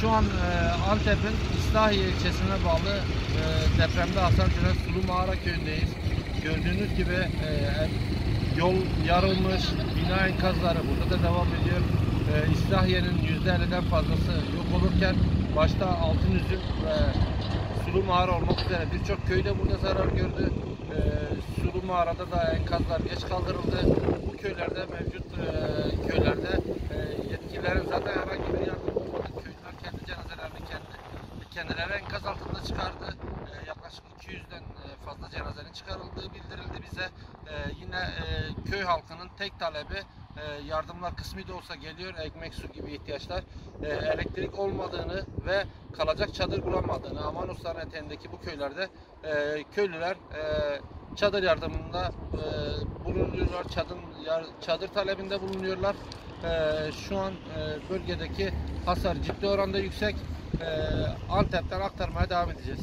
Şu an Antep'in İslahiye ilçesine bağlı depremde hasar gören Sulu Mağara köyündeyiz. Gördüğünüz gibi yol yarılmış, bina enkazları burada da devam ediyor. İslahiye'nin %50'den fazlası yok olurken başta Altınüzüm ve Sulu Mağara olmak üzere birçok köyde burada zarar gördü. Sulu Mağara'da da enkazlar geç kaldırıldı. Bu köylerde mevcut köylerde yetkililerin zaten herhangi bir yardım olmadı. Köylüler kendi cenazelerini kendileri enkaz altında çıkardı. Yaklaşık 200'den fazla cenazenin çıkarıldığı bildirildi bize. Yine köy halkının tek talebi yardımlar kısmi de olsa geliyor. Ekmek, su gibi ihtiyaçlar. Elektrik olmadığını ve kalacak çadır bulamadığını, Amanosların eteğindeki bu köylerde köylüler çadır yardımında bulunuyorlar. Çadır talebinde bulunuyorlar. Şu an bölgedeki hasar ciddi oranda yüksek. Antep'ten aktarmaya devam edeceğiz.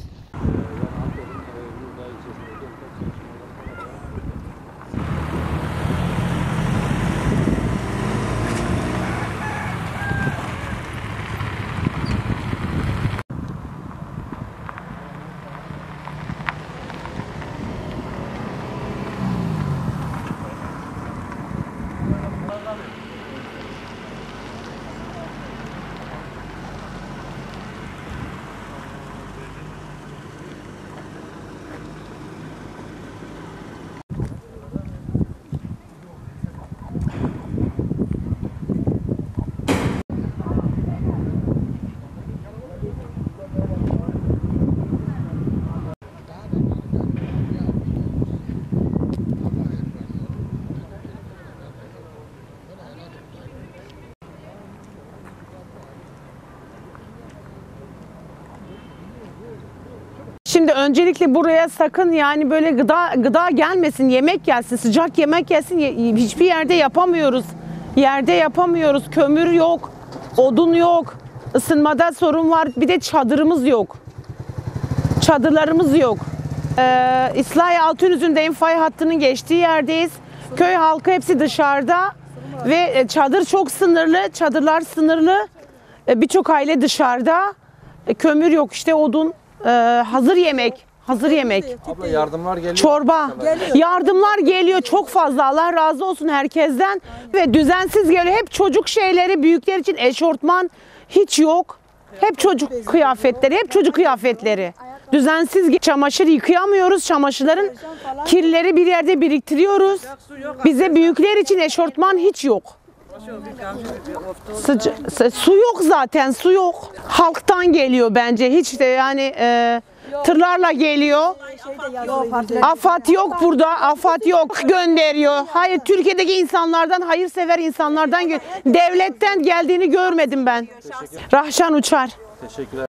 Şimdi öncelikle buraya sakın yani böyle gıda gelmesin, yemek gelsin, sıcak yemek gelsin. Hiçbir yerde yapamıyoruz. Yerde yapamıyoruz. Kömür yok, odun yok, ısınmada sorun var. Bir de çadırımız yok. Çadırlarımız yok. İslahiye Altınüzüm'deyim, fay hattının geçtiği yerdeyiz. Köy halkı hepsi dışarıda ve çadır çok sınırlı, çadırlar sınırlı. Birçok aile dışarıda. Kömür yok, işte odun. Hazır yemek. Abla yardımlar geliyor. Çorba. Yardımlar geliyor çok fazla. Allah razı olsun herkesten. Ve düzensiz geliyor. Hep çocuk şeyleri, büyükler için eşortman hiç yok. Hep çocuk kıyafetleri. Düzensiz çamaşır yıkayamıyoruz. Çamaşırların kirleri bir yerde biriktiriyoruz. Bize büyükler için eşortman hiç yok. Su yok zaten, su yok. Halktan geliyor bence, hiç de yani tırlarla geliyor. AFAD yok burada, AFAD yok gönderiyor. Hayır, Türkiye'deki insanlardan, hayırsever insanlardan, devletten geldiğini görmedim ben. Rahşan Uçar. Teşekkürler.